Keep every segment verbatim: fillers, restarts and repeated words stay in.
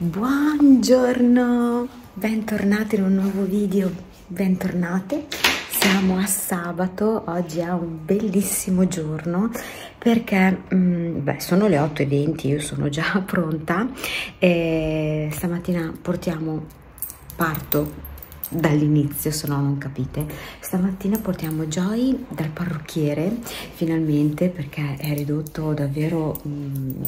Buongiorno, bentornati in un nuovo video, bentornate. Siamo a sabato, oggi è un bellissimo giorno perché mh, beh, sono le otto e venti, io sono già pronta e stamattina portiamo, parto dall'inizio se no non capite, stamattina portiamo Joy dal parrucchiere finalmente perché è ridotto davvero, mh,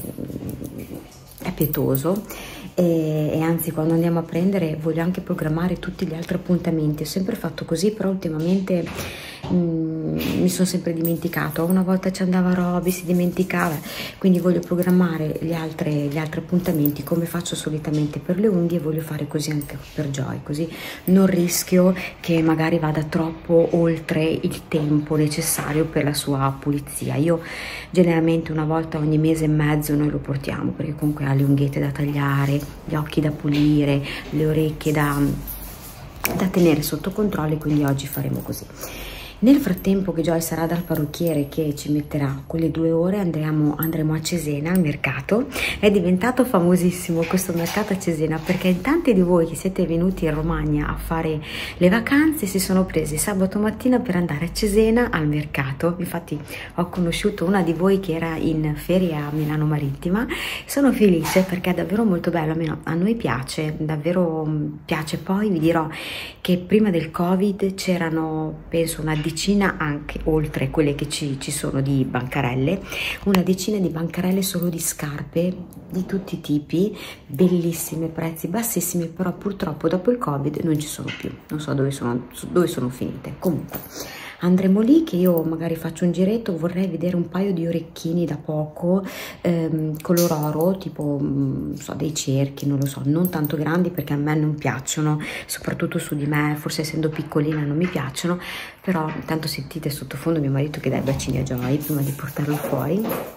è pietoso e, e anzi quando andiamo a prendere voglio anche programmare tutti gli altri appuntamenti. Ho sempre fatto così, però ultimamente mh, mi sono sempre dimenticato, una volta ci andava Roby, si dimenticava, quindi voglio programmare gli altri, gli altri appuntamenti come faccio solitamente per le unghie, voglio fare così anche per Joy, così non rischio che magari vada troppo oltre il tempo necessario per la sua pulizia. Io generalmente una volta ogni mese e mezzo noi lo portiamo perché comunque ha le unghiette da tagliare, gli occhi da pulire, le orecchie da, da tenere sotto controllo, e quindi oggi faremo così. Nel frattempo che Joy sarà dal parrucchiere che ci metterà quelle due ore andremo, andremo a Cesena al mercato. È diventato famosissimo questo mercato a Cesena perché in tanti di voi che siete venuti in Romagna a fare le vacanze si sono presi sabato mattina per andare a Cesena al mercato. Infatti ho conosciuto una di voi che era in ferie a Milano Marittima, sono felice perché è davvero molto bello, almeno a noi piace, davvero piace. Poi vi dirò che prima del Covid c'erano penso una decina, anche oltre quelle che ci, ci sono di bancarelle, una decina di bancarelle solo di scarpe di tutti i tipi, bellissime, prezzi bassissimi, però purtroppo dopo il Covid non ci sono più, non so dove sono, dove sono finite. Comunque andremo lì che io magari faccio un giretto, vorrei vedere un paio di orecchini da poco, ehm, color oro, tipo non so, dei cerchi, non lo so, non tanto grandi perché a me non piacciono, soprattutto su di me, forse essendo piccolina non mi piacciono, però intanto sentite sottofondo mio marito che dà i bacini a Joy prima di portarlo fuori.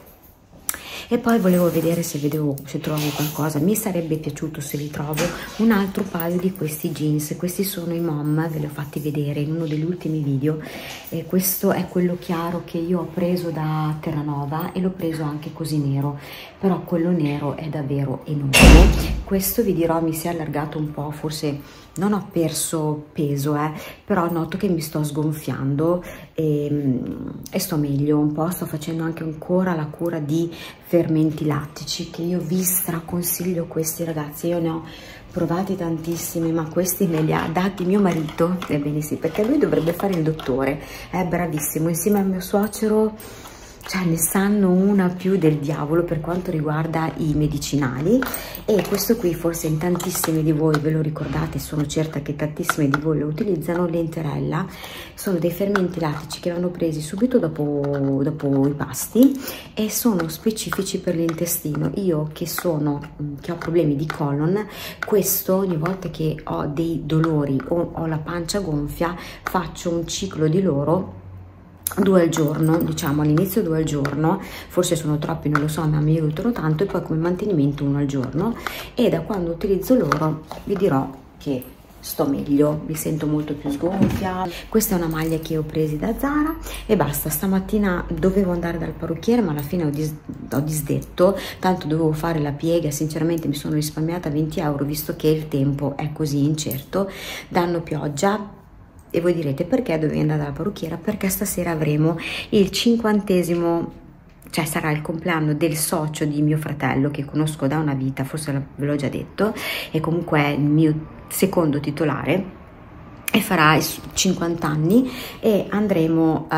E poi volevo vedere se vedevo, se trovo qualcosa, mi sarebbe piaciuto se li trovo un altro paio di questi jeans. Questi sono i Mom, ve li ho fatti vedere in uno degli ultimi video, e questo è quello chiaro che io ho preso da Terranova e l'ho preso anche così nero, però quello nero è davvero enorme. Questo vi dirò mi si è allargato un po', forse non ho perso peso, eh, però noto che mi sto sgonfiando e, e sto meglio un po'. Sto facendo anche ancora la cura di fermenti lattici che io vi straconsiglio questi ragazzi. Io ne ho provati tantissimi ma questi me li ha dati mio marito, ebbene sì, perché lui dovrebbe fare il dottore, è bravissimo, insieme al mio suocero, cioè ne sanno una più del diavolo per quanto riguarda i medicinali. E questo qui forse in tantissimi di voi ve lo ricordate, sono certa che tantissimi di voi lo utilizzano, l'Enterella, sono dei fermenti lattici che vanno presi subito dopo, dopo i pasti e sono specifici per l'intestino. Io che sono che ho problemi di colon, questo ogni volta che ho dei dolori o ho la pancia gonfia faccio un ciclo di loro due al giorno, diciamo all'inizio due al giorno, forse sono troppi non lo so, ma mi aiutano tanto, e poi come mantenimento uno al giorno. E da quando utilizzo loro vi dirò che sto meglio, mi sento molto più sgonfia. Questa è una maglia che ho presi da Zara e basta. Stamattina dovevo andare dal parrucchiere ma alla fine ho, dis ho disdetto, tanto dovevo fare la piega, sinceramente mi sono risparmiata venti euro visto che il tempo è così incerto, danno pioggia. E voi direte perché dovevi andare dalla parrucchiera? Perché stasera avremo il cinquantesimo, cioè sarà il compleanno del socio di mio fratello che conosco da una vita, forse ve l'ho già detto, e comunque è il mio secondo titolare e farà cinquanta anni e andremo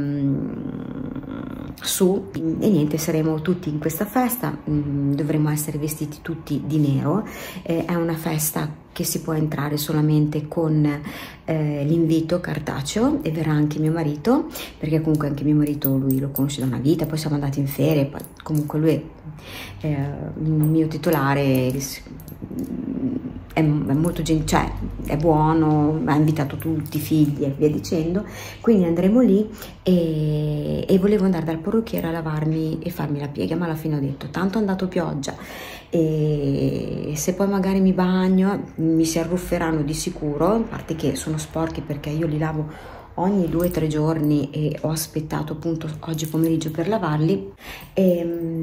um, su e niente, saremo tutti in questa festa, mm, dovremo essere vestiti tutti di nero, eh, è una festa che si può entrare solamente con eh, l'invito cartaceo e verrà anche mio marito perché comunque anche mio marito lui lo conosce da una vita, poi siamo andati in ferie, poi comunque lui è eh, il mio titolare, è, è molto gentile, cioè è buono, ha invitato tutti i figli e via dicendo, quindi andremo lì e, e volevo andare dal parrucchiere a lavarmi e farmi la piega, ma alla fine ho detto tanto è andato pioggia e se poi magari mi bagno mi si arrufferanno di sicuro, a parte che sono sporchi perché io li lavo ogni due o tre giorni e ho aspettato appunto oggi pomeriggio per lavarli e,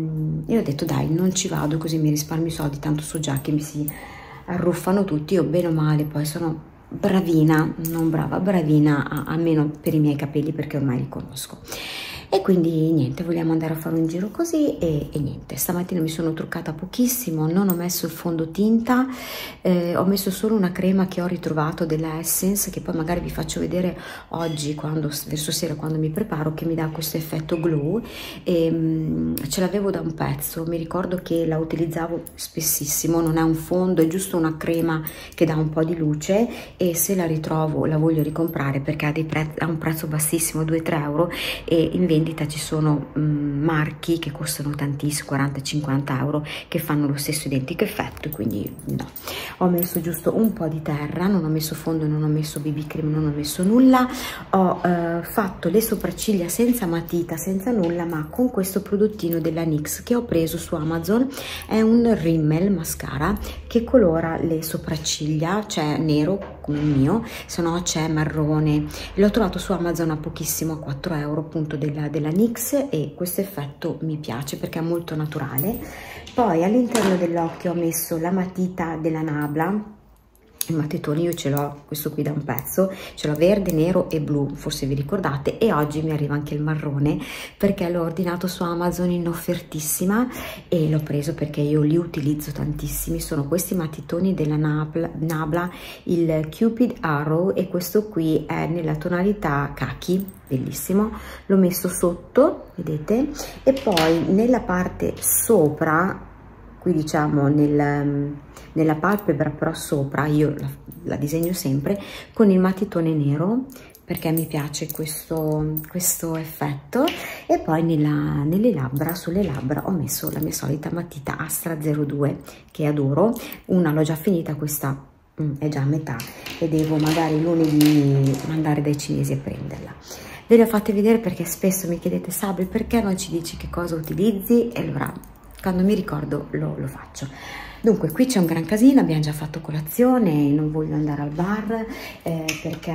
e ho detto dai, non ci vado così mi risparmio i soldi, tanto so già che mi si arruffano tutti, io bene o male poi sono bravina, non brava, bravina, almeno per i miei capelli perché ormai li conosco. E quindi niente, vogliamo andare a fare un giro così e, e niente, stamattina mi sono truccata pochissimo, non ho messo il fondotinta, eh, ho messo solo una crema che ho ritrovato della Essence, che poi magari vi faccio vedere oggi, quando, verso sera quando mi preparo, che mi dà questo effetto glow, e mh, ce l'avevo da un pezzo, mi ricordo che la utilizzavo spessissimo, non è un fondo, è giusto una crema che dà un po' di luce, e se la ritrovo la voglio ricomprare perché ha, dei prezzi, ha un prezzo bassissimo, due tre euro, e in vendita ci sono mh, marchi che costano tantissimo, quaranta cinquanta euro, che fanno lo stesso identico effetto, quindi no. Ho messo giusto un po' di terra, non ho messo fondo, non ho messo B B cream, non ho messo nulla. Ho eh, fatto le sopracciglia senza matita, senza nulla, ma con questo prodottino della N Y X che ho preso su Amazon. È un Rimmel mascara che colora le sopracciglia, c'è nero come il mio, se no c'è marrone. L'ho trovato su Amazon a pochissimo, a quattro euro, appunto della, della N Y X, e questo effetto mi piace perché è molto naturale. Poi all'interno dell'occhio ho messo la matita della Nabla, il matitone, io ce l'ho questo qui da un pezzo, ce l'ho verde, nero e blu, forse vi ricordate, e oggi mi arriva anche il marrone perché l'ho ordinato su Amazon in offertissima e l'ho preso perché io li utilizzo tantissimi. Sono questi matitoni della Nabla, Nabla, il Cupid Arrow, e questo qui è nella tonalità khaki, bellissimo. L'ho messo sotto, vedete, e poi nella parte sopra, qui diciamo nel, nella palpebra, però sopra io la, la disegno sempre con il matitone nero perché mi piace questo, questo effetto. E poi nella, nelle labbra, sulle labbra ho messo la mia solita matita Astra zero due che adoro. Una l'ho già finita, questa mm, è già a metà e devo magari lunedì andare dai cinesi a prenderla. Ve le ho fatte vedere perché spesso mi chiedete Sabri perché non ci dici che cosa utilizzi, e allora quando mi ricordo lo, lo faccio. Dunque qui c'è un gran casino, abbiamo già fatto colazione, non voglio andare al bar eh, perché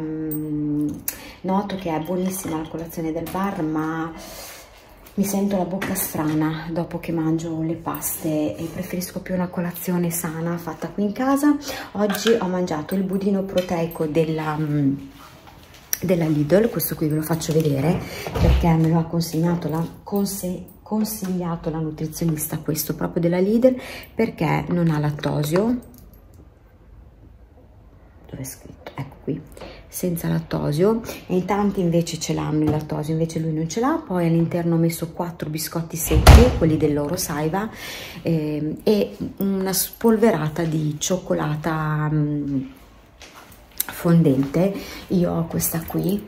mh, noto che è buonissima la colazione del bar, ma mi sento la bocca strana dopo che mangio le paste e preferisco più una colazione sana fatta qui in casa. Oggi ho mangiato il budino proteico della... Mh, della Lidl, questo qui ve lo faccio vedere perché me lo ha consegnato la, conse, consigliato la nutrizionista, questo proprio della Lidl, perché non ha lattosio. Dove è scritto? Ecco qui, senza lattosio, e in tanti invece ce l'hanno il lattosio, invece lui non ce l'ha. Poi all'interno ho messo quattro biscotti secchi, quelli dell'Oro Saiba, eh, e una spolverata di cioccolata mh, fondente. Io ho questa qui,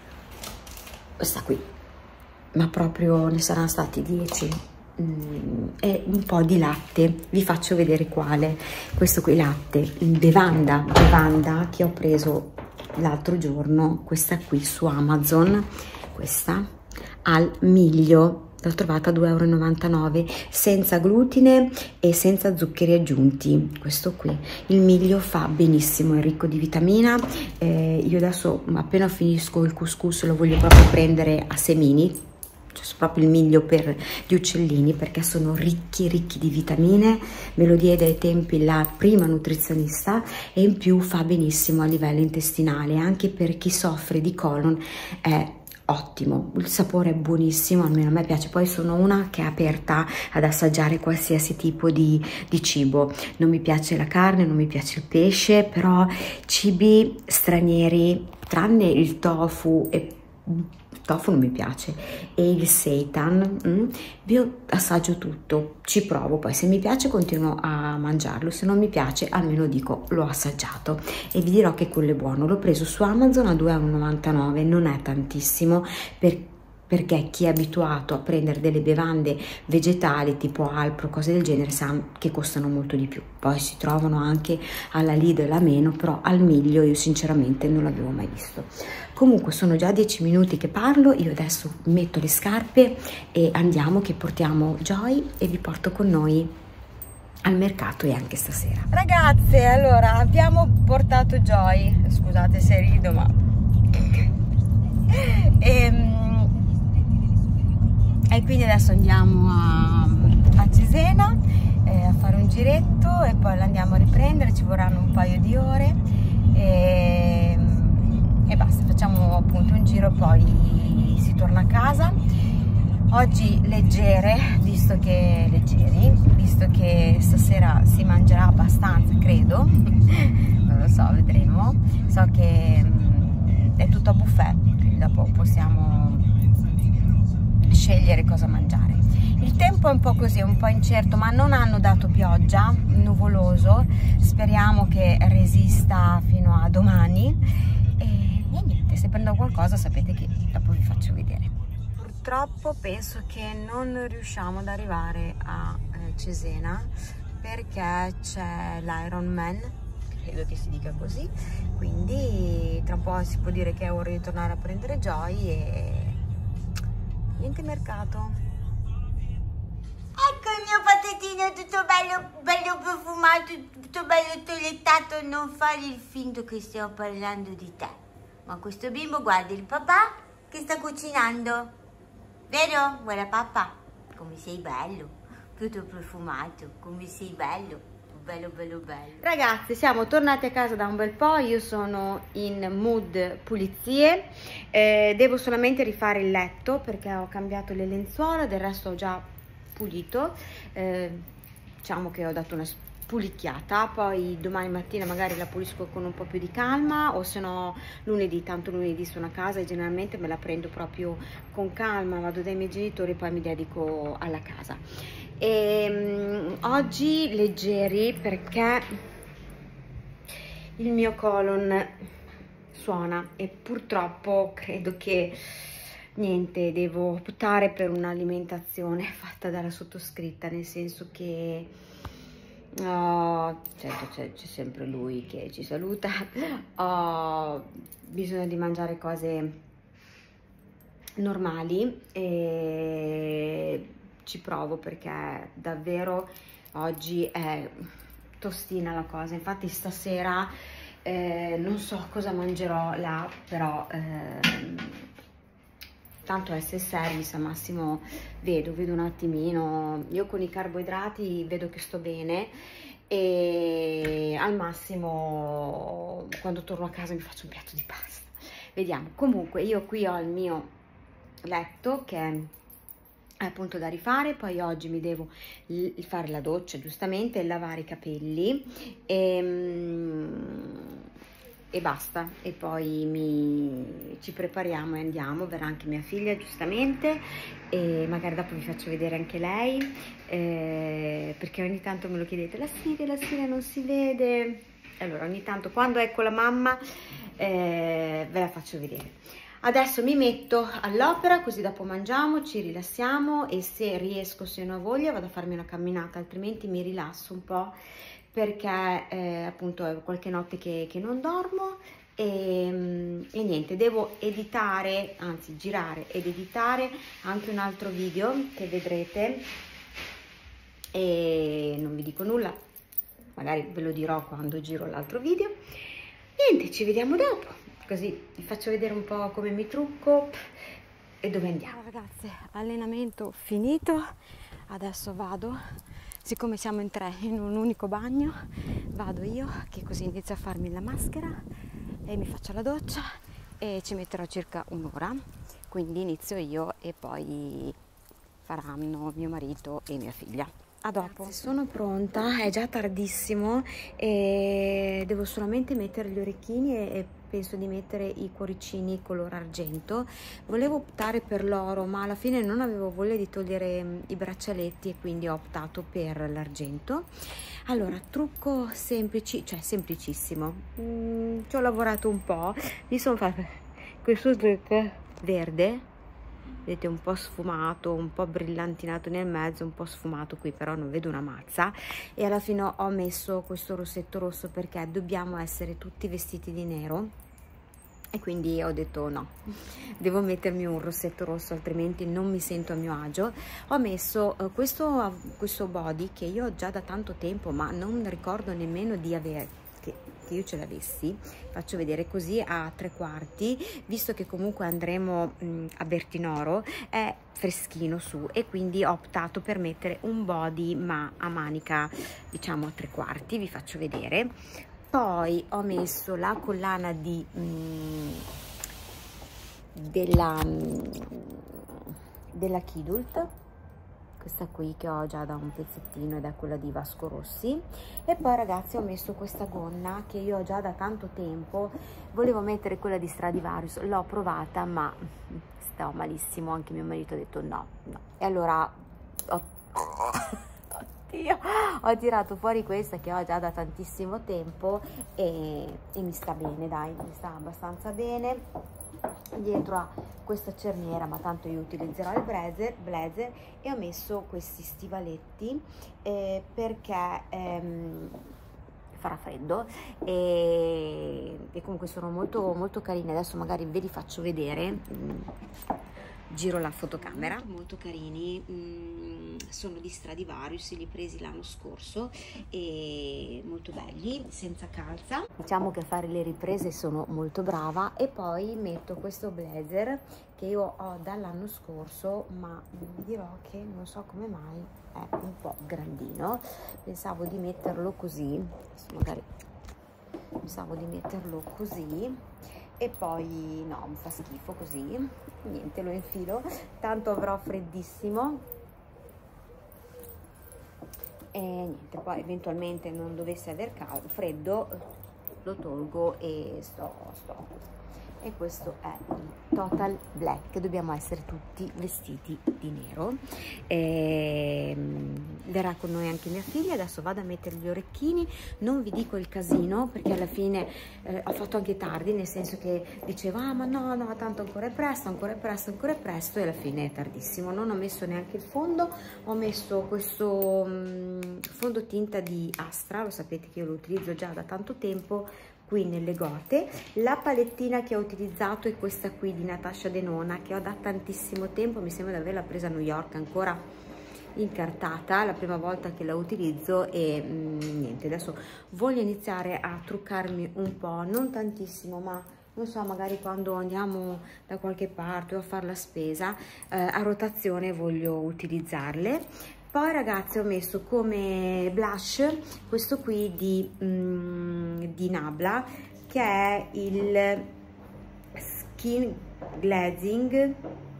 questa qui, ma proprio ne saranno stati dieci, mm, e un po' di latte, vi faccio vedere quale. Questo qui, latte, bevanda, bevanda che ho preso l'altro giorno, questa qui su Amazon, questa al miglio. L'ho trovata a due e novantanove euro, senza glutine e senza zuccheri aggiunti. Questo qui, il miglio, fa benissimo, è ricco di vitamina. Eh, io adesso appena finisco il couscous lo voglio proprio prendere a semini, cioè proprio il miglio per gli uccellini, perché sono ricchi ricchi di vitamine. Me lo diede ai tempi la prima nutrizionista, e in più fa benissimo a livello intestinale, anche per chi soffre di colon è ottimo. Il sapore è buonissimo, almeno a me piace. Poi sono una che è aperta ad assaggiare qualsiasi tipo di, di cibo. Non mi piace la carne, non mi piace il pesce, però cibi stranieri, tranne il tofu, e tofu non mi piace, e il seitan, mm, io assaggio tutto, ci provo, poi se mi piace continuo a mangiarlo, se non mi piace almeno dico l'ho assaggiato, e vi dirò che quello è buono. L'ho preso su Amazon a due e novantanove euro, non è tantissimo per, perché chi è abituato a prendere delle bevande vegetali tipo Alpro, cose del genere, sa che costano molto di più. Poi si trovano anche alla Lidl a meno, però al miglio io sinceramente non l'avevo mai visto. Comunque sono già dieci minuti che parlo, io adesso metto le scarpe e andiamo, che portiamo Joy e vi porto con noi al mercato e anche stasera. Ragazze, allora abbiamo portato Joy, scusate se rido, ma e, e quindi adesso andiamo a a Cesena eh, a fare un giretto e poi l'andiamo a riprendere, ci vorranno un paio di ore e, e basta, facciamo appunto un giro e poi si torna a casa. Oggi leggere, visto che leggeri, visto che stasera si mangerà abbastanza, credo, non lo so, vedremo. So che mh, è tutto a buffet, quindi dopo possiamo scegliere cosa mangiare. Il tempo è un po' così, un po' incerto, ma non hanno dato pioggia, nuvoloso, speriamo che resista fino a domani e, e niente, se prendo qualcosa sapete che dopo vi faccio vedere. Purtroppo penso che non riusciamo ad arrivare a eh, Cesena perché c'è l'Ironman, credo che si dica così, quindi tra un po' si può dire che è ora di tornare a prendere Joy e niente mercato. Ecco il mio patatino tutto bello, bello profumato, tutto bello toilettato, non fare il finto che stiamo parlando di te. Ma questo bimbo guarda il papà che sta cucinando. Vero? Guarda papà, come sei bello, tutto profumato, come sei bello, bello bello bello. Ragazzi, siamo tornati a casa da un bel po', io sono in mood pulizie, eh, devo solamente rifare il letto perché ho cambiato le lenzuola, del resto ho già pulito, eh, diciamo che ho dato una pulicchiata, poi domani mattina magari la pulisco con un po' più di calma o se no lunedì, tanto lunedì sono a casa e generalmente me la prendo proprio con calma, vado dai miei genitori e poi mi dedico alla casa. E, um, oggi leggeri perché il mio colon suona e purtroppo credo che niente, devo optare per un'alimentazione fatta dalla sottoscritta, nel senso che oh, certo c'è sempre lui che ci saluta, ho bisogno di mangiare cose normali e ci provo perché davvero oggi è tostina la cosa. Infatti stasera eh, non so cosa mangerò là, però eh, tanto S service, al massimo vedo, vedo un attimino, io con i carboidrati vedo che sto bene e al massimo quando torno a casa mi faccio un piatto di pasta, vediamo. Comunque io qui ho il mio letto che è appunto da rifare, poi oggi mi devo fare la doccia giustamente, lavare i capelli e, e basta, e poi mi, ci prepariamo e andiamo, verrà anche mia figlia giustamente e magari dopo vi faccio vedere anche lei eh, perché ogni tanto me lo chiedete, la Siria, la Siria non si vede, allora ogni tanto quando è con la mamma eh, ve la faccio vedere. Adesso mi metto all'opera così dopo mangiamo, ci rilassiamo e se riesco, se ne ho voglia, vado a farmi una camminata, altrimenti mi rilasso un po' perché eh, appunto è qualche notte che, che non dormo e, e niente, devo editare, anzi girare ed editare anche un altro video che vedrete e non vi dico nulla, magari ve lo dirò quando giro l'altro video. Niente, ci vediamo dopo. Così vi faccio vedere un po' come mi trucco e dove andiamo. Ragazze, allenamento finito, adesso vado, siccome siamo in tre in un unico bagno, vado io che così inizio a farmi la maschera e mi faccio la doccia e ci metterò circa un'ora, quindi inizio io e poi faranno mio marito e mia figlia. A dopo. Sono pronta, è già tardissimo e devo solamente mettere gli orecchini e penso di mettere i cuoricini color argento. Volevo optare per l'oro, ma alla fine non avevo voglia di togliere i braccialetti e quindi ho optato per l'argento. Allora, trucco semplici, cioè semplicissimo. Mm, ci ho lavorato un po', mi sono fatta questo trucco verde. Vedete, un po' sfumato, un po' brillantinato nel mezzo, un po' sfumato qui, però non vedo una mazza, e alla fine ho messo questo rossetto rosso perché dobbiamo essere tutti vestiti di nero e quindi ho detto no, devo mettermi un rossetto rosso altrimenti non mi sento a mio agio. Ho messo uh, questo, questo body che io ho già da tanto tempo ma non ricordo nemmeno di avere, che che io ce l'avessi, faccio vedere così a tre quarti, visto che comunque andremo mh, a Bertinoro, è freschino su, e quindi ho optato per mettere un body ma a manica diciamo a tre quarti, vi faccio vedere. Poi ho messo la collana di mh, della mh, della Kidult, questa qui che ho già da un pezzettino, ed è quella di Vasco Rossi. E poi ragazzi ho messo questa gonna che io ho già da tanto tempo, volevo mettere quella di Stradivarius, l'ho provata ma stavo malissimo, anche mio marito ha detto no, no. E allora ho, oddio, ho tirato fuori questa che ho già da tantissimo tempo e, e mi sta bene, dai, mi sta abbastanza bene. Dietro a questa cerniera, ma tanto io utilizzerò il blazer, blazer e ho messo questi stivaletti eh, perché ehm, farà freddo e, e comunque sono molto molto carini. Adesso magari ve li faccio vedere, giro la fotocamera. Molto, molto carini, mm, sono di Stradivarius, li presi l'anno scorso e molto belli, senza calza. Diciamo che a fare le riprese sono molto brava. E poi metto questo blazer che io ho dall'anno scorso, ma vi dirò che non so come mai è un po' grandino. Pensavo di metterlo così, magari pensavo di metterlo così, e poi no, mi fa schifo così, niente, lo infilo, tanto avrò freddissimo e niente, poi eventualmente non dovesse aver caldo, freddo, lo tolgo e sto, sto. E questo è il Total Black, dobbiamo essere tutti vestiti di nero. E verrà con noi anche mia figlia. Adesso vado a mettere gli orecchini, non vi dico il casino perché alla fine eh, ho fatto anche tardi, nel senso che dicevo ah ma no no tanto ancora è presto, ancora è presto, ancora è presto, e alla fine è tardissimo. Non ho messo neanche il fondo, ho messo questo mh, fondotinta di Astra, lo sapete che io lo utilizzo già da tanto tempo qui nelle gote. La palettina che ho utilizzato è questa qui di Natasha Denona, che ho da tantissimo tempo, mi sembra di averla presa a New York ancora incartata, la prima volta che la utilizzo. E mh, niente, adesso voglio iniziare a truccarmi un po', non tantissimo, ma non so, magari quando andiamo da qualche parte o a fare la spesa eh, a rotazione voglio utilizzarle. Poi ragazzi ho messo come blush questo qui di, mm, di Nabla, che è il Skin Glazing,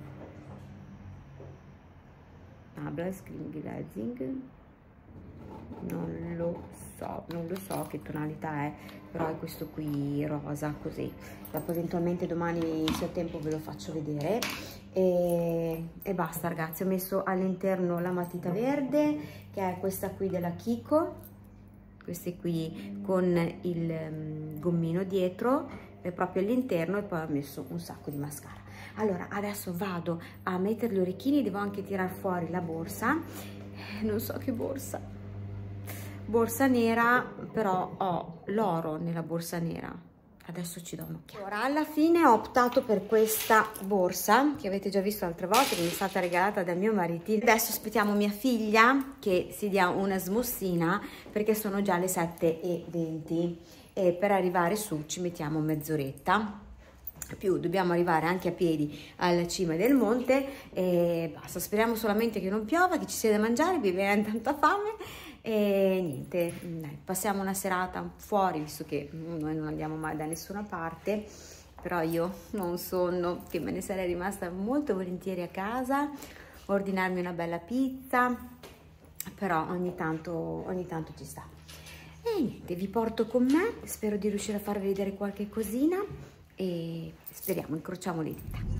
Nabla Skin Glazing, non lo so, non lo so che tonalità è, però è questo qui rosa così. Dopo eventualmente domani se ho tempo ve lo faccio vedere. E, e basta ragazzi, ho messo all'interno la matita verde che è questa qui della Kiko, queste qui con il um, gommino dietro eh, proprio all'interno, e poi ho messo un sacco di mascara. Allora adesso vado a mettere gli orecchini, devo anche tirar fuori la borsa, eh, non so che borsa, borsa nera, però ho l'oro nella borsa nera. Adesso ci do un'occhiata. Ora alla fine ho optato per questa borsa che avete già visto altre volte, che mi è stata regalata dal mio maritino. Adesso aspettiamo mia figlia che si dia una smossina perché sono già le sette e venti e per arrivare su ci mettiamo mezz'oretta più, dobbiamo arrivare anche a piedi alla cima del monte e basta. Speriamo solamente che non piova, che ci sia da mangiare, vi viene tanta fame. E niente, passiamo una serata fuori, visto che noi non andiamo mai da nessuna parte, però io non sonno, che me ne sarei rimasta molto volentieri a casa, ordinarmi una bella pizza, però ogni tanto, ogni tanto ci sta. E niente, vi porto con me, spero di riuscire a farvi vedere qualche cosina e speriamo, incrociamo le dita.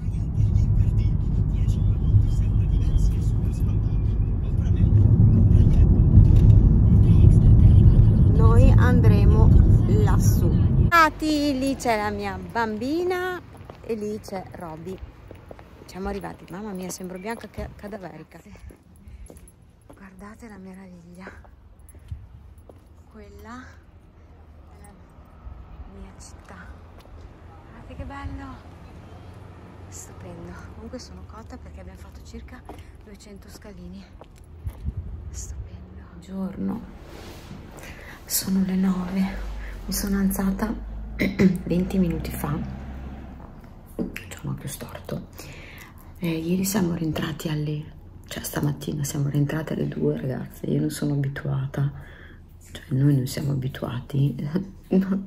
Andremo lassù. Lì c'è la mia bambina e lì c'è Roby. Siamo arrivati. Mamma mia, sembro bianca cadaverica. Guardate la meraviglia. Quella è la mia città. Guardate che bello. Stupendo. Comunque sono cotta perché abbiamo fatto circa duecento scalini. Stupendo. Buongiorno. Sono le nove, mi sono alzata venti minuti fa, c'è un occhio storto, e ieri siamo rientrati alle, cioè stamattina siamo rientrate alle due, ragazze, io non sono abituata, cioè noi non siamo abituati, no.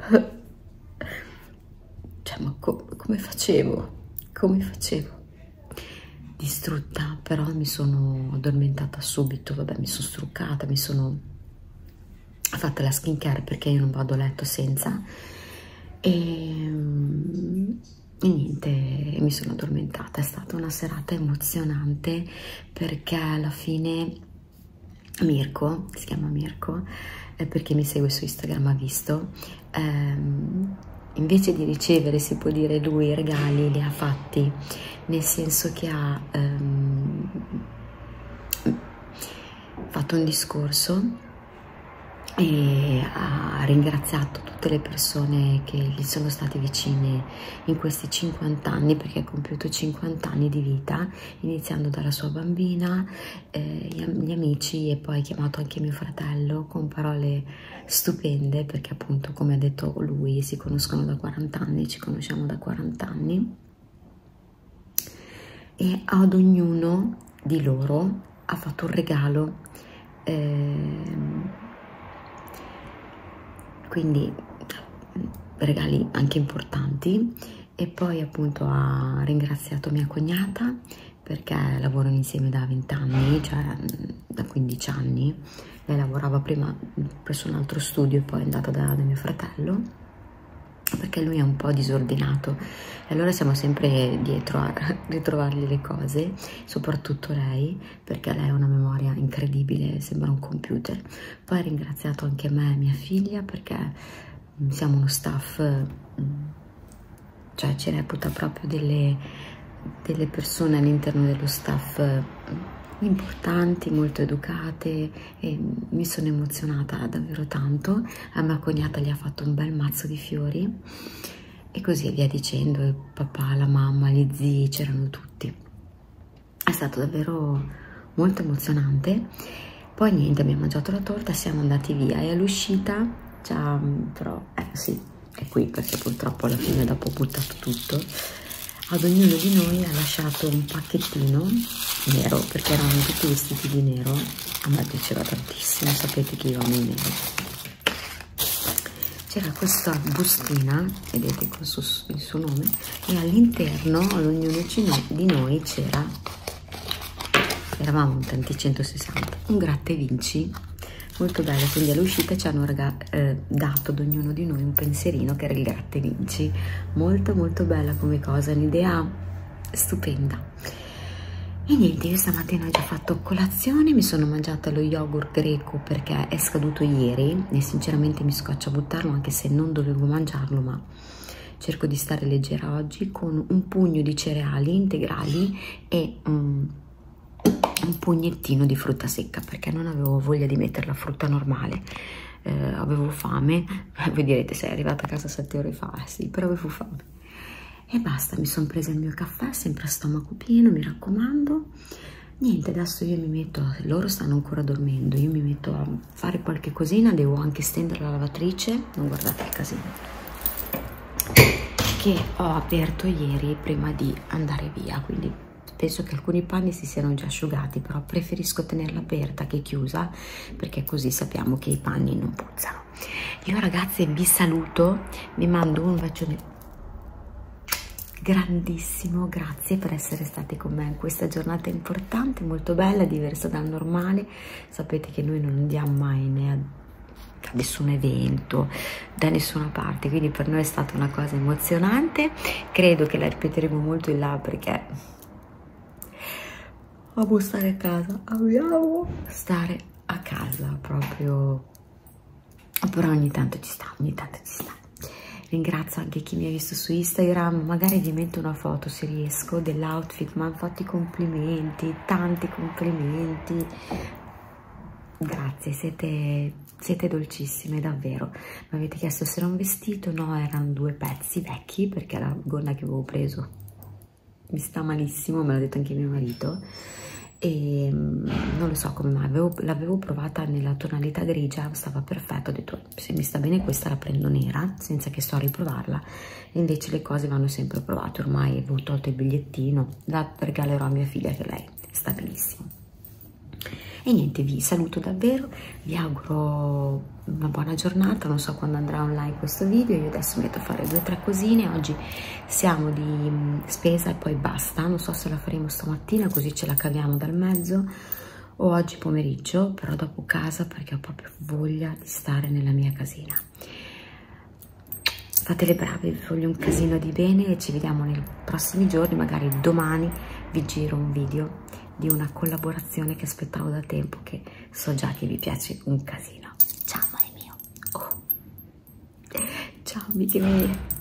Cioè ma co come facevo, come facevo? Distrutta, però mi sono addormentata subito, vabbè mi sono struccata, mi sono fatta la skincare perché io non vado a letto senza e, e niente, mi sono addormentata. È stata una serata emozionante perché alla fine Mirko, si chiama Mirko, eh, perché mi segue su Instagram ha visto, ehm, invece di ricevere, si può dire, lui i regali li ha fatti, nel senso che ha ehm, fatto un discorso e ha ringraziato tutte le persone che gli sono state vicine in questi cinquanta anni, perché ha compiuto cinquanta anni di vita, iniziando dalla sua bambina, eh, gli amici, e poi ha chiamato anche mio fratello con parole stupende, perché appunto, come ha detto lui, si conoscono da quaranta anni, ci conosciamo da quaranta anni, e ad ognuno di loro ha fatto un regalo, eh, quindi regali anche importanti, e poi appunto ha ringraziato mia cognata perché lavorano insieme da venti anni, cioè da quindici anni. Lei lavorava prima presso un altro studio e poi è andata da, da mio fratello perché lui è un po' disordinato e allora siamo sempre dietro a ritrovargli le cose, soprattutto lei, perché lei ha una memoria incredibile, sembra un computer. Poi ha ringraziato anche me e mia figlia perché siamo uno staff, cioè ci reputa proprio delle, delle persone all'interno dello staff importanti, molto educate, e mi sono emozionata davvero tanto. A mia cognata gli ha fatto un bel mazzo di fiori e così via dicendo, il papà, la mamma, gli zii, c'erano tutti. È stato davvero molto emozionante. Poi niente, abbiamo mangiato la torta, siamo andati via e all'uscita già, però eh sì, è qui perché purtroppo alla fine dopo ho buttato tutto. Ad ognuno di noi ha lasciato un pacchettino nero, perché erano tutti vestiti di nero, a me piaceva tantissimo, sapete che io amo il nero. C'era questa bustina, vedete il suo, il suo nome, e all'interno ad ognuno di noi c'era, eravamo tanti, centosessanta, un gratta e vinci molto bello, quindi all'uscita ci hanno eh, dato ad ognuno di noi un pensierino che era il gratta e vinci, molto molto bella come cosa, un'idea stupenda. E niente, io stamattina ho già fatto colazione, mi sono mangiata lo yogurt greco perché è scaduto ieri e sinceramente mi scoccia buttarlo, anche se non dovevo mangiarlo, ma cerco di stare leggera oggi, con un pugno di cereali integrali e um, un pugnettino di frutta secca, perché non avevo voglia di mettere la frutta normale, eh, avevo fame. Voi direte, sei arrivata a casa sette ore fa, eh sì, però avevo fame e basta. Mi sono presa il mio caffè, sempre a stomaco pieno, mi raccomando. Niente, adesso io mi metto, loro stanno ancora dormendo, io mi metto a fare qualche cosina, devo anche stendere la lavatrice, non guardate il casino che ho aperto ieri prima di andare via, quindi penso che alcuni panni si siano già asciugati, però preferisco tenerla aperta che chiusa, perché così sappiamo che i panni non puzzano. Io ragazze vi saluto, vi mando un bacione grandissimo, grazie per essere state con me in questa giornata importante, molto bella, diversa dal normale. Sapete che noi non andiamo mai né a nessun evento, da nessuna parte, quindi per noi è stata una cosa emozionante. Credo che la ripeteremo molto in là perché amo stare a casa, amiamo stare a casa proprio, però ogni tanto ci sta, ogni tanto ci sta. Ringrazio anche chi mi ha visto su Instagram, magari vi metto una foto se riesco dell'outfit, mi hanno fatto i complimenti, tanti complimenti, grazie, siete, siete dolcissime davvero. Mi avete chiesto se era un vestito, no, erano due pezzi vecchi perché la gonna che avevo preso mi sta malissimo, me l'ha detto anche mio marito, e non lo so come mai, l'avevo provata nella tonalità grigia, stava perfetto, ho detto se se mi sta bene questa la prendo nera senza che sto a riprovarla, e invece le cose vanno sempre provate. Ormai avevo tolto il bigliettino, la regalerò a mia figlia che lei sta benissimo. E niente, vi saluto davvero, vi auguro una buona giornata. Non so quando andrà online questo video, io adesso mi metto a fare due o tre cosine. Oggi siamo di spesa e poi basta, non so se la faremo stamattina così ce la caviamo dal mezzo o oggi pomeriggio, però dopo casa, perché ho proprio voglia di stare nella mia casina. Fate le brave, vi voglio un casino di bene e ci vediamo nei prossimi giorni. Magari domani vi giro un video di una collaborazione che aspettavo da tempo, che so già che vi piace un casino. Ciao amore mio. Oh. Ciao amiche mie.